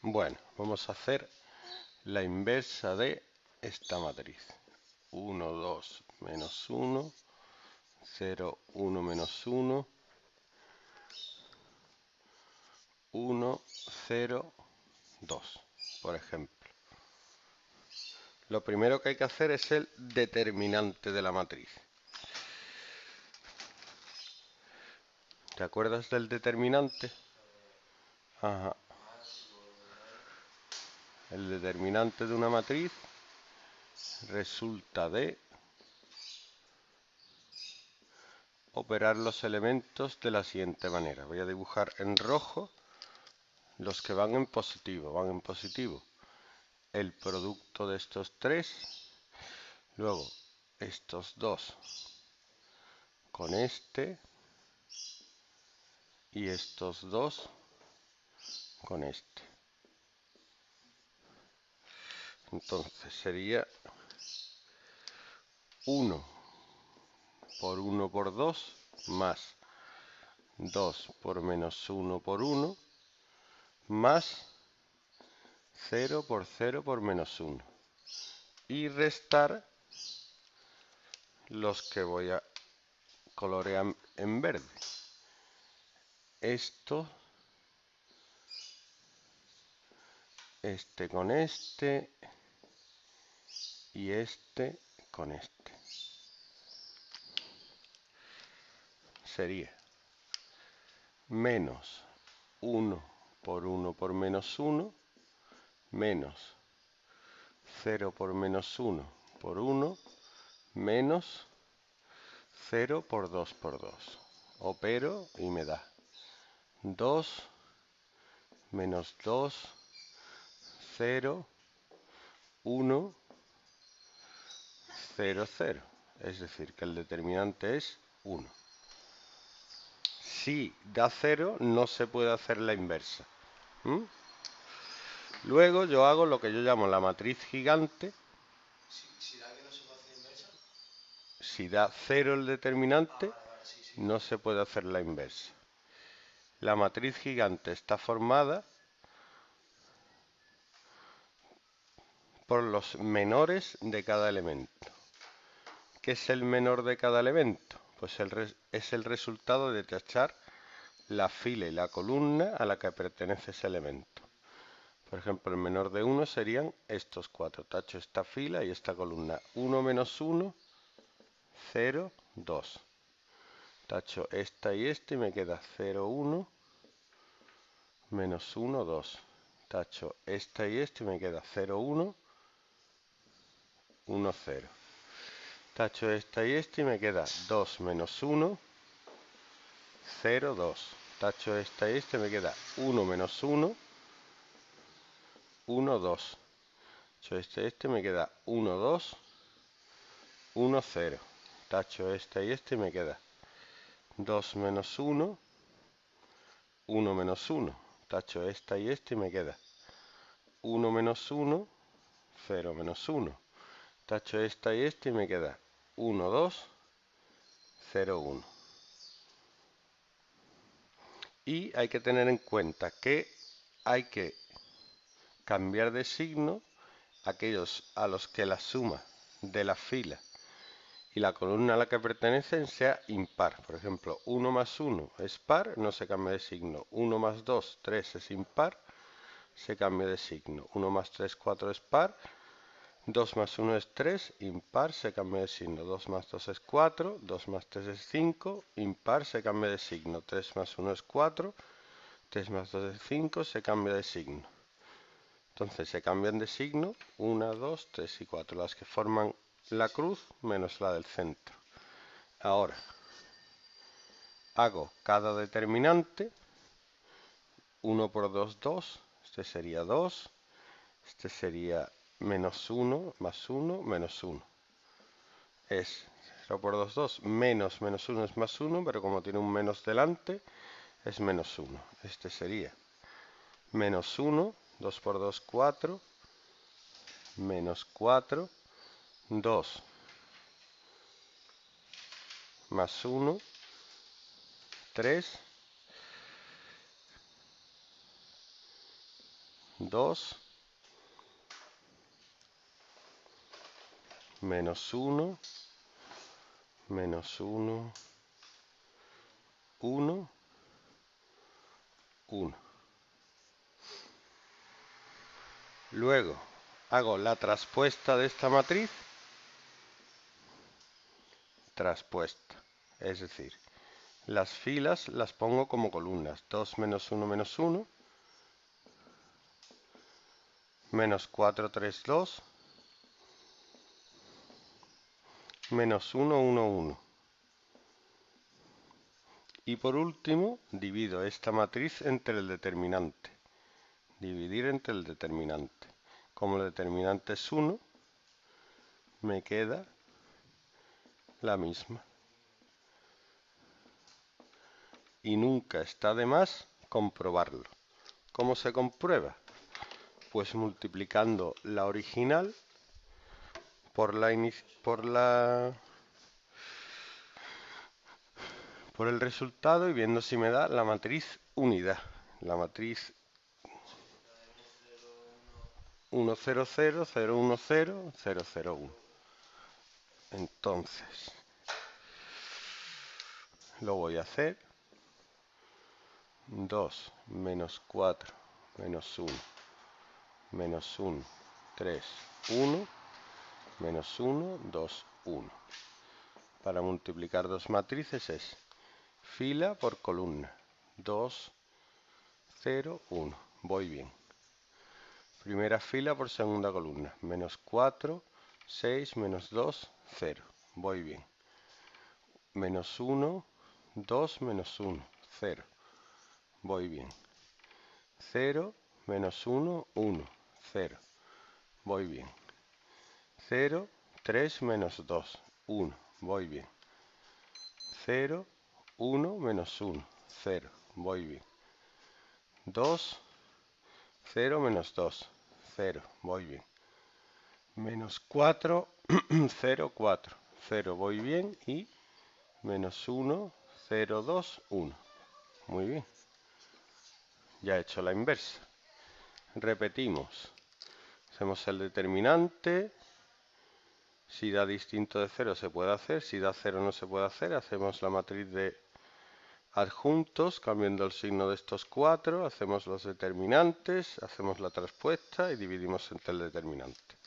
Bueno, vamos a hacer la inversa de esta matriz. 1, 2, menos 1, 0, 1, menos 1, 1, 0, 2, por ejemplo. Lo primero que hay que hacer es el determinante de la matriz. ¿Te acuerdas del determinante? Ajá. El determinante de una matriz resulta de operar los elementos de la siguiente manera. Voy a dibujar en rojo los que van en positivo. Van en positivo el producto de estos tres, luego estos dos con este y estos dos con este. Entonces sería 1 por 1 por 2 más 2 por menos 1 por 1 más 0 por 0 por menos 1. Y restar los que voy a colorear en verde. Esto, este con este y este con este. Sería menos 1 por 1 por menos 1 menos 0 por menos 1 por 1 menos 0 por 2 por 2. Opero y me da 2 menos 2, 0, 1, 0, 0. Es decir, que el determinante es 1. Si da 0, no se puede hacer la inversa. Luego yo hago lo que yo llamo la matriz gigante. Si da que no se puede hacer inversa. Si da 0 el determinante, Sí. no se puede hacer la inversa. La matriz gigante está formada por los menores de cada elemento. ¿Qué es el menor de cada elemento? Pues es el resultado de tachar la fila y la columna a la que pertenece ese elemento. Por ejemplo, el menor de 1 serían estos cuatro. Tacho esta fila y esta columna. 1 menos 1, 0, 2. Tacho esta y esta y me queda 0, 1, menos 1, 2. Tacho esta y esta y me queda 0, 1, 1, 0. Tacho esta y esta y me queda 2 menos 1, 0, 2. Tacho esta y esta y me queda 1 menos 1, 1, 2. Tacho este me queda 1, 2, 1, 0. Tacho esta y este y me queda 2 menos 1, 1 menos 1. Tacho esta y este y me queda 1 menos 1, 0 menos 1. Tacho esta y este y me queda 1, 2, 0, 1. Y hay que tener en cuenta que hay que cambiar de signo aquellos a los que la suma de la fila y la columna a la que pertenecen sea impar. Por ejemplo, 1 más 1 es par, no se cambia de signo. 1 más 2, 3 es impar, se cambia de signo. 1 más 3, 4 es par. 2 más 1 es 3, impar, se cambia de signo. 2 más 2 es 4, 2 más 3 es 5, impar, se cambia de signo. 3 más 1 es 4, 3 más 2 es 5, se cambia de signo. Entonces se cambian de signo 1, 2, 3 y 4, las que forman la cruz menos la del centro. Ahora, hago cada determinante. 1 por 2, 2. Este sería 2. Este sería menos 1, más 1, menos 1. Es 0 por 2, 2. Menos 1 es más 1, pero como tiene un menos delante, es menos 1. Este sería menos 1, 2 por 2, 4. Menos 4, 2 más 1, 3, 2, menos 1, menos 1, 1, 1. Luego hago la traspuesta de esta matriz, traspuesta, es decir, las filas las pongo como columnas, 2 menos 1 menos 1, menos 4, 3, 2, menos 1, 1, 1. Y por último, divido esta matriz entre el determinante. Dividir entre el determinante. Como el determinante es 1, me queda la misma. Y nunca está de más comprobarlo. ¿Cómo se comprueba? Pues multiplicando la original por el resultado y viendo si me da la matriz unidad. La matriz 1, 0, 0, 0, 1, 0, 0, 0, 1. Entonces, lo voy a hacer. 2 menos 4 menos 1 menos 1, 3, 1, menos 1, 2, 1. Para multiplicar dos matrices es fila por columna. 2, 0, 1. Voy bien. Primera fila por segunda columna. Menos 4, 6, menos 2, 0. Voy bien. Menos 1, 2, menos 1, 0. Voy bien. 0, menos 1, 1, 0. Voy bien. 0, 3, menos 2, 1. Voy bien. 0, 1, menos 1, 0. Voy bien. 2, 0, menos 2, 0. Voy bien. Menos 4, 0, 4, 0. Voy bien. Y menos 1, 0, 2, 1. Muy bien. Ya he hecho la inversa. Repetimos. Hacemos el determinante. Si da distinto de 0 se puede hacer. Si da 0 no se puede hacer. Hacemos la matriz de adjuntos cambiando el signo de estos 4. Hacemos los determinantes. Hacemos la traspuesta y dividimos entre el determinante.